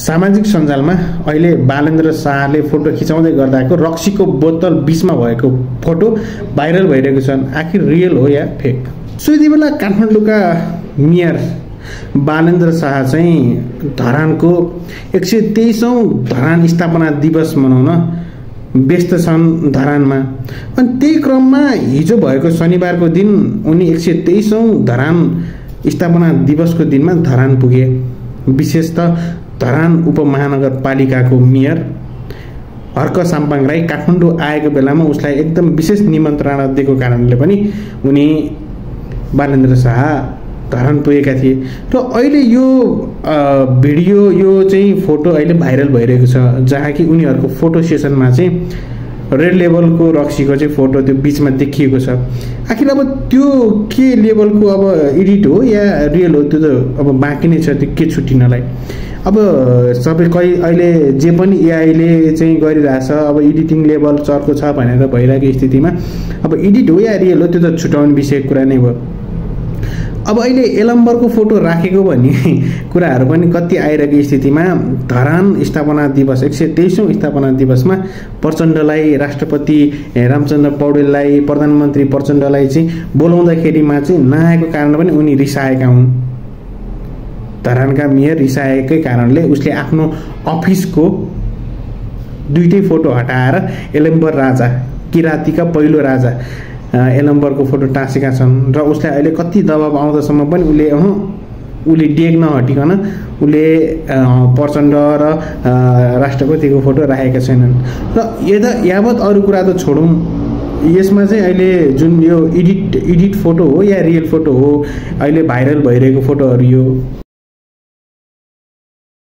सामाजिक सञ्जालमा अहिले बालेन्द्र शाहले फोटो खिचाउँदै गर्दाको रक्सीको बोतल बीचमा भएको फोटो भाइरल भइरहेको छ। आखिर रियल हो या फेक? सो यति बेला काठमाडौँका मेयर बालेन्द्र शाह चाहिँ धरानको 123औं धरान स्थापना दिवस मनाउन व्यस्त छन् धरानमा। अनि त्यही क्रममा हिजो भएको शनिबारको दिन उनी 123औं धरान स्थापना दिवसको दिनमा धरान पुगे। विशेष त धरान उपमहानगरपालिकाको मेयर हर्क साम्पाङ राई काठमाडौँ आएको बेलामा उसलाई एकदम विशेष निमन्त्रणा दिएको कारणले पनि उनी बालेन्द्र शाह धरान पुगेका थिए। र अहिले यो भिडियो यो चाहिँ फोटो अहिले भाइरल भइरहेको छ, जहाँ कि उनीहरूको फोटो सेसनमा चाहिँ रेड लेभलको रक्सीको चाहिँ फोटो त्यो बीचमा देखिएको छ। आखिर अब त्यो के लेभलको अब एडिट हो या रियल हो त्यो त अब बाँकी नै छ, त्यो के छुट्टिनलाई। अब सबै अहिले जे पनि एआईले चाहिँ गरिरहेछ, अब एडिटिङ लेभल चर्को छ भनेर भइरहेको स्थितिमा अब एडिट हो या रियल हो त्यो त छुट्याउने विषय कुरा नै भयो। अब अहिले एलम्बरको फोटो राखेको भन्ने कुराहरू पनि कति आइरहेको स्थितिमा धरान स्थापना दिवस 123औं स्थापना दिवसमा प्रचण्डलाई, राष्ट्रपति रामचन्द्र पौडेललाई, प्रधानमन्त्री प्रचण्डलाई चाहिँ बोलाउँदाखेरिमा चाहिँ नआएको कारण पनि उनी रिसाएका हुन्। धरानका मेयर रिसाएकै कारणले उसले आफ्नो अफिसको दुईटै फोटो हटाएर एलम्बर राजा, किराँतीका पहिलो राजा एलम्बरको फोटो टाँसेका छन्। र उसलाई अहिले कति दबाब आउँदासम्म पनि उसले डेग नहटिकन उसले प्रचण्ड र राष्ट्रपतिको फोटो राखेका छैनन्। र यावत अरू कुरा त छोडौँ, यसमा चाहिँ अहिले जुन यो एडिट फोटो हो या रियल फोटो हो अहिले भाइरल भइरहेको फोटोहरू यो